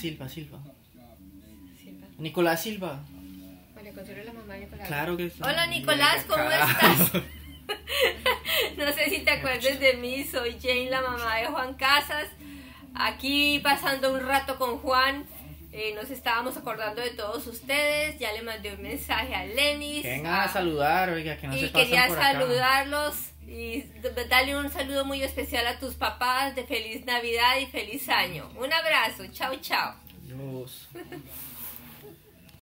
Silva, Silva. Silva. Nicolás Silva. María Consuelo, la mamá de Nicolás. Claro que sí. Hola Nicolás, ¿cómo estás? No sé si te acuerdas de mí, soy Jane, la mamá de Juan Casas. Aquí pasando un rato con Juan. Nos estábamos acordando de todos ustedes. Ya le mandé un mensaje a Lenis. Que vengan a saludar, oiga, que no se Y pasan quería por acá. saludarlos y darle un saludo muy especial a tus papás de feliz Navidad y feliz año. Un abrazo, chao, chao. Dios.